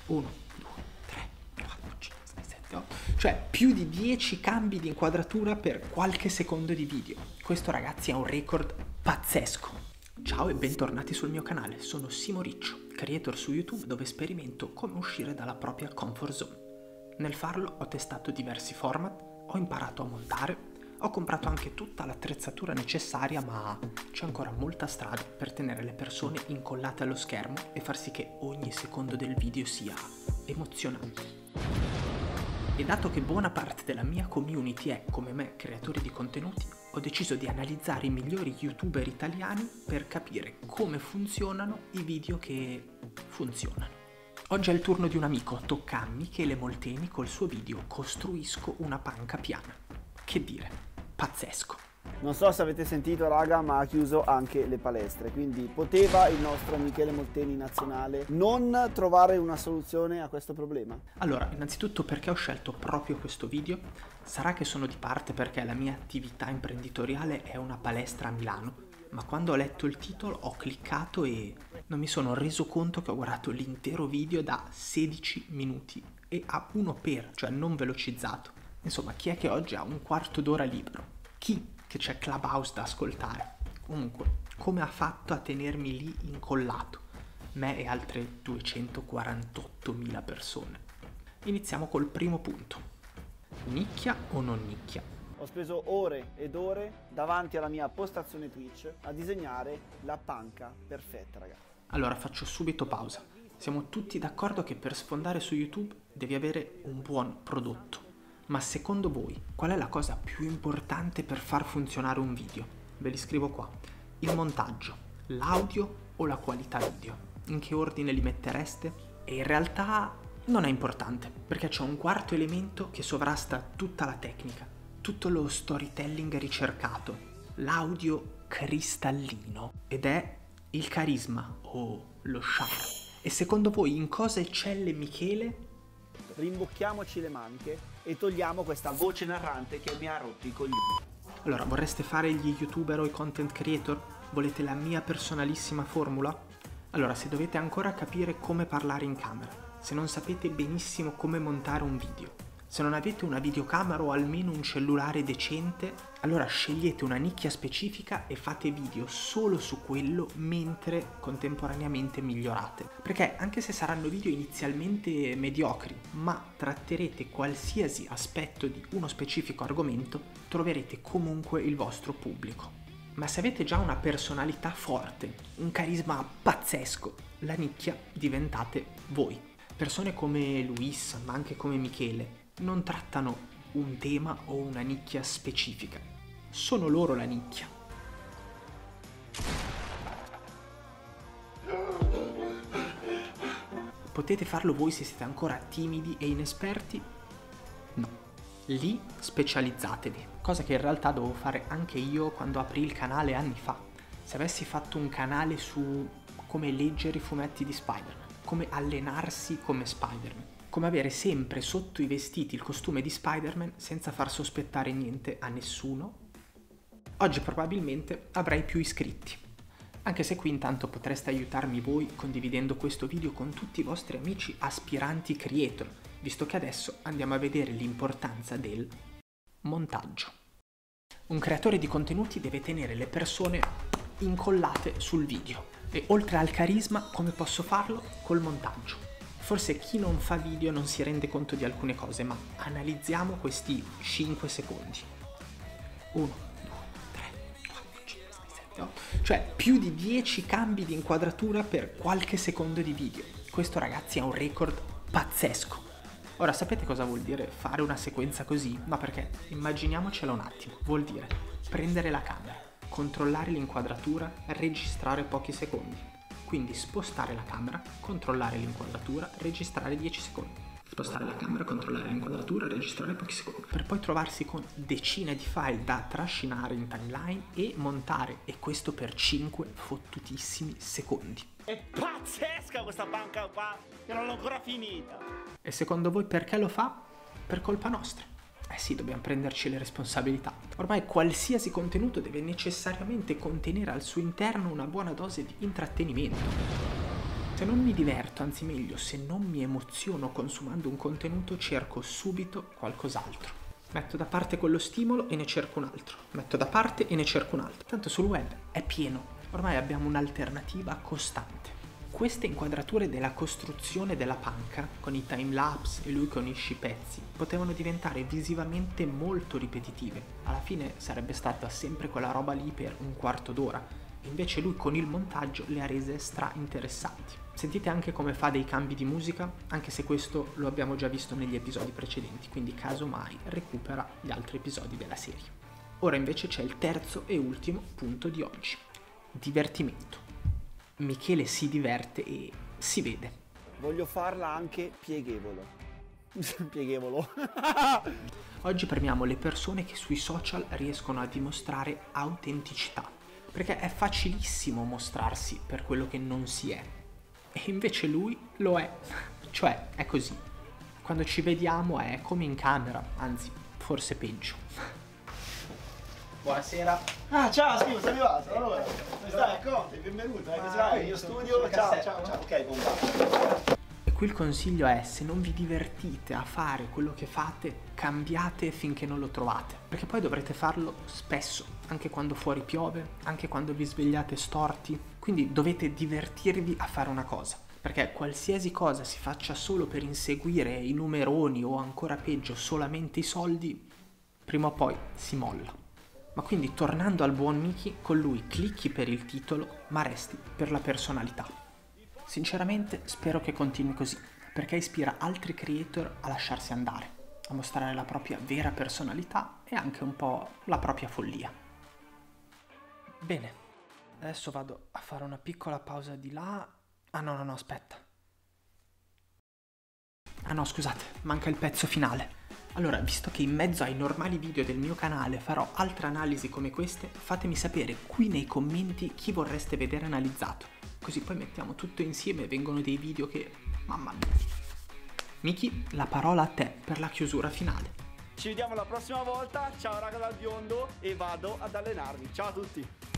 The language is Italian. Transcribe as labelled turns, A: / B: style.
A: 1, 2, 3, 4, 5, 6, 7, 8. Cioè più di 10 cambi di inquadratura per qualche secondo di video. Questo ragazzi è un record pazzesco. Ciao e bentornati sul mio canale, sono Simo Riccio, creator su YouTube dove sperimento come uscire dalla propria comfort zone. Nel farlo ho testato diversi format, ho imparato a montare, ho comprato anche tutta l'attrezzatura necessaria, ma c'è ancora molta strada per tenere le persone incollate allo schermo e far sì che ogni secondo del video sia emozionante. E dato che buona parte della mia community è, come me, creatori di contenuti, ho deciso di analizzare i migliori youtuber italiani per capire come funzionano i video che funzionano. Oggi è il turno di un amico, tocca a Michele Molteni col suo video Costruisco una panca piana. Che dire, pazzesco.
B: Non so se avete sentito raga, ma ha chiuso anche le palestre, quindi poteva il nostro Michele Molteni nazionale non trovare una soluzione a questo problema?
A: Allora, innanzitutto perché ho scelto proprio questo video? Sarà che sono di parte perché la mia attività imprenditoriale è una palestra a Milano, ma quando ho letto il titolo ho cliccato e non mi sono reso conto che ho guardato l'intero video da 16 minuti e a 1x, cioè non velocizzato. Insomma, chi è che oggi ha un quarto d'ora libero? Chi che c'è Clubhouse da ascoltare? Comunque, come ha fatto a tenermi lì incollato? Me e altre 248.000 persone. Iniziamo col primo punto. Nicchia o non nicchia?
B: Ho speso ore ed ore davanti alla mia postazione Twitch a disegnare la panca perfetta, ragazzi.
A: Allora faccio subito pausa. Siamo tutti d'accordo che per sfondare su YouTube devi avere un buon prodotto. Ma secondo voi qual è la cosa più importante per far funzionare un video? Ve li scrivo qua. Il montaggio, l'audio o la qualità video? In che ordine li mettereste? E in realtà non è importante, perché c'è un quarto elemento che sovrasta tutta la tecnica, tutto lo storytelling ricercato, l'audio cristallino, ed è il carisma o lo charme. E secondo voi in cosa eccelle Michele?
B: Rimbocchiamoci le maniche e togliamo questa voce narrante che mi ha rotto i coglioni.
A: Allora, vorreste fare gli youtuber o i content creator? Volete la mia personalissima formula? Allora, se dovete ancora capire come parlare in camera, se non sapete benissimo come montare un video, se non avete una videocamera o almeno un cellulare decente, allora scegliete una nicchia specifica e fate video solo su quello mentre contemporaneamente migliorate. Perché anche se saranno video inizialmente mediocri, ma tratterete qualsiasi aspetto di uno specifico argomento, troverete comunque il vostro pubblico. Ma se avete già una personalità forte, un carisma pazzesco, la nicchia diventate voi. Persone come Luis, ma anche come Michele, non trattano un tema o una nicchia specifica. Sono loro la nicchia. Potete farlo voi se siete ancora timidi e inesperti? No. Lì specializzatevi, cosa che in realtà dovevo fare anche io quando aprì il canale anni fa. Se avessi fatto un canale su come leggere i fumetti di Spider-Man, come allenarsi come Spider-Man, come avere sempre sotto i vestiti il costume di Spider-Man senza far sospettare niente a nessuno, oggi probabilmente avrei più iscritti. Anche se qui intanto potreste aiutarmi voi condividendo questo video con tutti i vostri amici aspiranti creator, visto che adesso andiamo a vedere l'importanza del montaggio. Un creatore di contenuti deve tenere le persone incollate sul video e oltre al carisma come posso farlo? Col montaggio. Forse chi non fa video non si rende conto di alcune cose, ma analizziamo questi 5 secondi. 1, 2, 3, 4, 5, 6, 7, 8. Cioè più di 10 cambi di inquadratura per qualche secondo di video. Questo ragazzi è un record pazzesco. Ora sapete cosa vuol dire fare una sequenza così? No, perché immaginiamocela un attimo. Vuol dire prendere la camera, controllare l'inquadratura, registrare pochi secondi. Quindi spostare la camera, controllare l'inquadratura, registrare 10 secondi. Spostare la camera, controllare l'inquadratura, registrare pochi secondi. Per poi trovarsi con decine di file da trascinare in timeline e montare. E questo per 5 fottutissimi secondi.
B: È pazzesca questa panca qua, che non l'ho ancora finita.
A: E secondo voi perché lo fa? Per colpa nostra. Eh sì, dobbiamo prenderci le responsabilità. Ormai qualsiasi contenuto deve necessariamente contenere al suo interno una buona dose di intrattenimento. Se Se non mi diverto, anzi meglio, se non mi emoziono consumando un contenuto, cerco subito qualcos'altro. Metto da parte quello stimolo e ne cerco un altro. Metto da parte e ne cerco un altro. Tanto sul web è pieno. Ormai abbiamo un'alternativa costante. Queste inquadrature della costruzione della panca, con i timelapse e lui che unisce i pezzi, potevano diventare visivamente molto ripetitive. Alla fine sarebbe stata sempre quella roba lì per un quarto d'ora. Invece lui con il montaggio le ha rese stra interessanti. Sentite anche come fa dei cambi di musica, anche se questo lo abbiamo già visto negli episodi precedenti, quindi casomai recupera gli altri episodi della serie. Ora invece c'è il terzo e ultimo punto di oggi. Divertimento. Michele si diverte e si vede.
B: Voglio farla anche pieghevolo. Pieghevolo.
A: Oggi premiamo le persone che sui social riescono a dimostrare autenticità, perché è facilissimo mostrarsi per quello che non si è. E invece lui lo è, cioè è così. Quando ci vediamo è come in camera, anzi, forse peggio. Buonasera.
B: Ah, ciao, sei arrivato. Allora, come stai? Conte, benvenuto. Il mio studio. Ciao. Ok, bomba.
A: E qui il consiglio è, se non vi divertite a fare quello che fate, cambiate finché non lo trovate. Perché poi dovrete farlo spesso, anche quando fuori piove, anche quando vi svegliate storti. Quindi dovete divertirvi a fare una cosa. Perché qualsiasi cosa si faccia solo per inseguire i numeroni o ancora peggio solamente i soldi, prima o poi si molla. Ma quindi tornando al buon Miki, con lui clicchi per il titolo, ma resti per la personalità. Sinceramente spero che continui così, perché ispira altri creator a lasciarsi andare, a mostrare la propria vera personalità e anche un po' la propria follia. Bene, adesso vado a fare una piccola pausa di là. Ah no, aspetta. Ah no, scusate, manca il pezzo finale. Allora, visto che in mezzo ai normali video del mio canale farò altre analisi come queste, fatemi sapere qui nei commenti chi vorreste vedere analizzato. Così poi mettiamo tutto insieme e vengono dei video che... mamma mia. Miki, la parola a te per la chiusura finale.
B: Ci vediamo la prossima volta. Ciao raga dal biondo e vado ad allenarmi. Ciao a tutti.